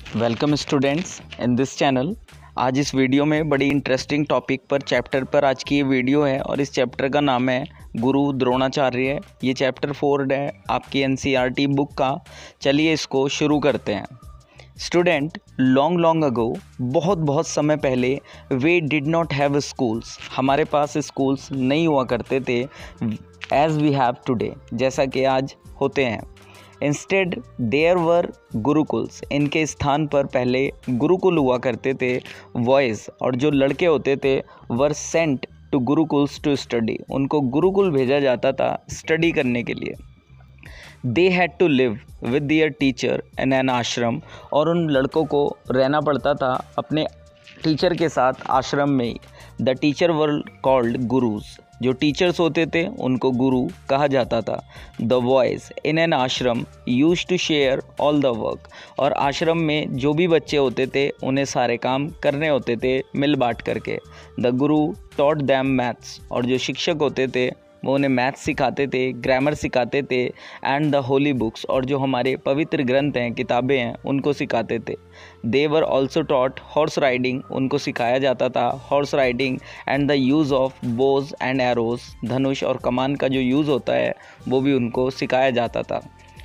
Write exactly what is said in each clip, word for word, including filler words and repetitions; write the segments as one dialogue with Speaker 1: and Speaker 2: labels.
Speaker 1: Welcome students in this channel. आज इस video में बड़ी इंटरेस्टिंग टॉपिक पर चैप्टर पर आज की ये वीडियो है और इस चैप्टर का नाम है गुरु द्रोणाचार्य। ये चैप्टर फोर है आपकी एनसीईआरटी बुक का। चलिए इसको शुरू करते हैं। स्टूडेंट, लॉन्ग लॉन्ग अगो, बहुत बहुत समय पहले, we did not have schools, हमारे पास स्कूल्स नहीं हुआ करते थे एज वी हैव टुडे, जैसा कि आज होते हैं। इंस्टेड देयर वर गुरुकुल्स, इनके स्थान पर पहले गुरुकुल हुआ करते थे। बॉयज़, और जो लड़के होते थे, were sent to gurukuls to study, उनको गुरुकुल भेजा जाता था स्टडी करने के लिए। They had to live with their teacher in an ashram, और उन लड़कों को रहना पड़ता था अपने टीचर के साथ आश्रम में ही। The teacher were called gurus, जो टीचर्स होते थे उनको गुरु कहा जाता था। The boys in an ashram used to share all the work, और आश्रम में जो भी बच्चे होते थे उन्हें सारे काम करने होते थे मिल बांट करके। The Guru taught them maths, और जो शिक्षक होते थे वो उन्हें मैथ्स सिखाते थे, ग्रामर सिखाते थे, एंड द होली बुक्स, और जो हमारे पवित्र ग्रंथ हैं, किताबें हैं, उनको सिखाते थे। They were also taught horse riding, उनको सिखाया जाता था horse riding, and the use of bows and arrows, धनुष और कमान का जो यूज़ होता है वो भी उनको सिखाया जाता था।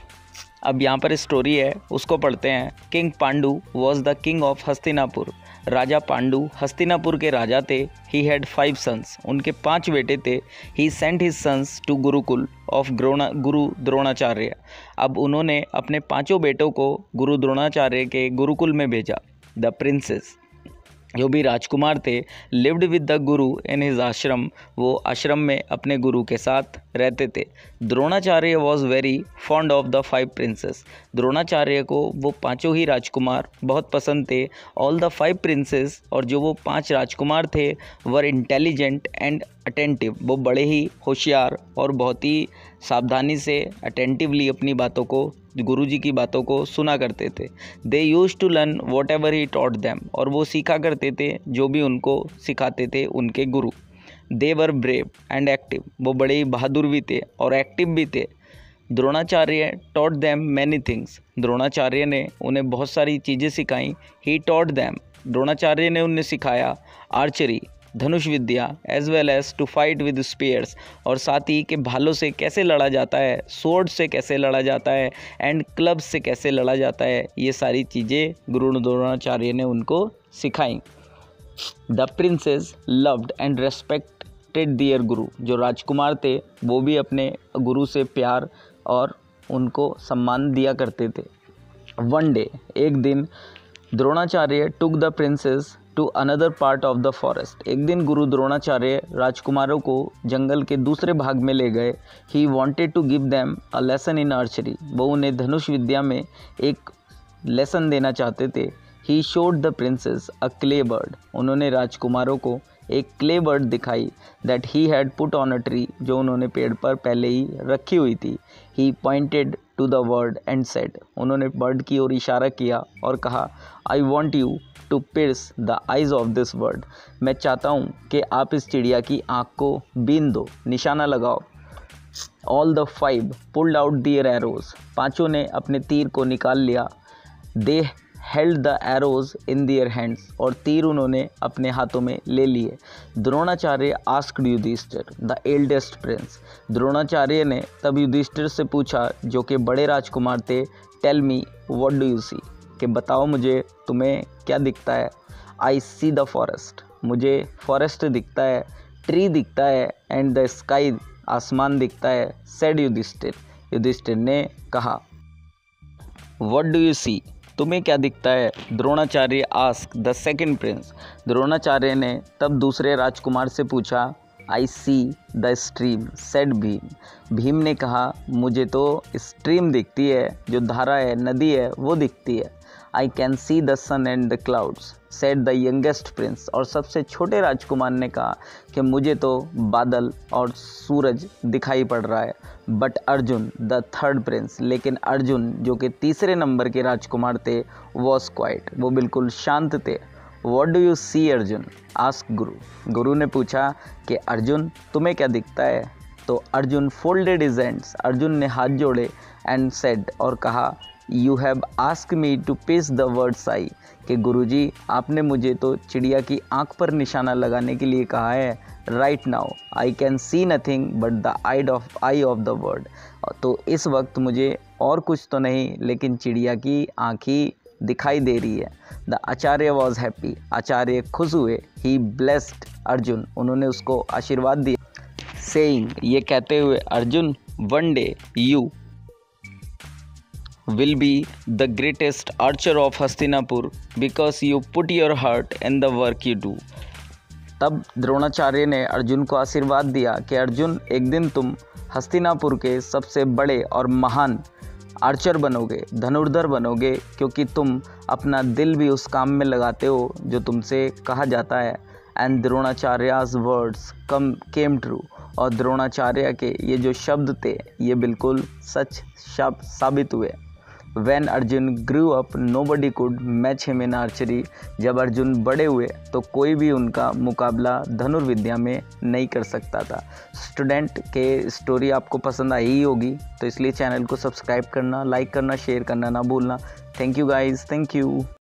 Speaker 1: अब यहाँ पर स्टोरी है, उसको पढ़ते हैं। King Pandu was the king of Hastinapur, राजा पांडु हस्तिनापुर के राजा थे। ही हैड फाइव सन्स, उनके पांच बेटे थे। He sent his sons to gurukul of Drona Guru Dronacharya, अब उन्होंने अपने पांचों बेटों को गुरु द्रोणाचार्य के गुरुकुल में भेजा। द प्रिंसेस, जो भी राजकुमार थे, lived with the Guru in his आश्रम, वो आश्रम में अपने गुरु के साथ रहते थे। Dronacharya was very fond of the five princes, Dronacharya को वो पांचों ही राजकुमार बहुत पसंद थे। ऑल द फाइव प्रिंसेस, और जो वो पांच राजकुमार थे, वर इंटेलिजेंट एंड अटेंटिव, वो बड़े ही होशियार और बहुत ही सावधानी से अटेंटिवली अपनी बातों को, गुरुजी की बातों को सुना करते थे। They used to learn whatever he taught them, और वो सीखा करते थे जो भी उनको सिखाते थे उनके गुरु। They were brave and active, वो बड़े ही बहादुर भी थे और एक्टिव भी थे। Dronacharya taught them many things, Dronacharya ने उन्हें बहुत सारी चीज़ें सिखाई। ही टॉट दैम, द्रोणाचार्य ने उन्हें सिखाया आर्चरी, धनुष विद्या, as well as to fight with spears, और साथ ही कि भालों से कैसे लड़ा जाता है, स्वॉर्ड से कैसे लड़ा जाता है, एंड क्लब से कैसे लड़ा जाता है। ये सारी चीज़ें गुरु द्रोणाचार्य ने उनको सिखाई। The princes loved and respected their guru, जो राजकुमार थे वो भी अपने गुरु से प्यार और उनको सम्मान दिया करते थे। वन डे, एक दिन, Dronacharya took the princes to another part of the forest, एक दिन गुरु द्रोणाचार्य राजकुमारों को जंगल के दूसरे भाग में ले गए। He wanted to give them a lesson in archery, वो उन्हें धनुष विद्या में एक लेसन देना चाहते थे। He showed the princes a clay bird, उन्होंने राजकुमारों को एक क्ले बर्ड दिखाई that he had put on a tree, जो उन्होंने पेड़ पर पहले ही रखी हुई थी। He pointed to the bird and said, उन्होंने बर्ड की ओर इशारा किया और कहा, I want you to pierce the eyes of this bird, मैं चाहता हूँ कि आप इस चिड़िया की आँख को बीन दो, निशाना लगाओ। All the five pulled out their arrows, पाँचों ने अपने तीर को निकाल लिया। They held the arrows in their hands, और तीर उन्होंने अपने हाथों में ले लिए। Dronacharya asked Yudhishthira the eldest prince, Dronacharya ने तब युधिष्ठिर से पूछा जो कि बड़े राजकुमार थे, tell me what do you see, कि बताओ मुझे तुम्हें क्या दिखता है। आई सी द फॉरेस्ट, मुझे फॉरेस्ट दिखता है, ट्री दिखता है, एंड द स्काई, आसमान दिखता है। सेड युधिष्ठिर, युधिष्ठिर ने कहा। व्हाट डू यू सी, तुम्हें क्या दिखता है। Dronacharya ask the second prince, Dronacharya ने तब दूसरे राजकुमार से पूछा। I see the stream, said Bhim, Bhim ने कहा, मुझे तो स्ट्रीम दिखती है, जो धारा है, नदी है, वो दिखती है। I can see the sun and the clouds, said the youngest prince, और सबसे छोटे राजकुमार ने कहा कि मुझे तो बादल और सूरज दिखाई पड़ रहा है। But Arjun the third prince, लेकिन अर्जुन जो कि तीसरे नंबर के राजकुमार थे, वॉज क्वाइट, वो बिल्कुल शांत थे। What do you see Arjun, ask guru, गुरु ने पूछा कि अर्जुन तुम्हें क्या दिखता है। तो Arjun folded his hands, Arjun ने हाथ जोड़े, एंड सेड, और कहा, you have ask me to pierce the bird's eye, कि गुरुजी आपने मुझे तो चिड़िया की आंख पर निशाना लगाने के लिए कहा है। Right now I can see nothing but the eyed of eye of the bird, तो इस वक्त मुझे और कुछ तो नहीं लेकिन चिड़िया की आँख ही दिखाई दे रही है। द आचार्य वॉज हैप्पी, आचार्य खुश हुए। ही ब्लेस्ड अर्जुन, उन्होंने उसको आशीर्वाद दिया। सेइंग, ये कहते हुए, Arjun one day you will be the greatest archer of Hastinapur because you put your heart in the work you do। तब द्रोणाचार्य ने अर्जुन को आशीर्वाद दिया कि अर्जुन एक दिन तुम हस्तिनापुर के सबसे बड़े और महान आर्चर बनोगे, धनुर्धर बनोगे, क्योंकि तुम अपना दिल भी उस काम में लगाते हो जो तुमसे कहा जाता है। And Dronacharya's words come came true, और द्रोणाचार्य के ये जो शब्द थे ये बिल्कुल सच शब्द साबित हुए। When Arjun grew up nobody could match him in archery, जब अर्जुन बड़े हुए तो कोई भी उनका मुकाबला धनुर्विद्या में नहीं कर सकता था। स्टूडेंट के स्टोरी आपको पसंद आई ही होगी, तो इसलिए चैनल को सब्सक्राइब करना, लाइक करना, शेयर करना ना भूलना। Thank you guys, thank you.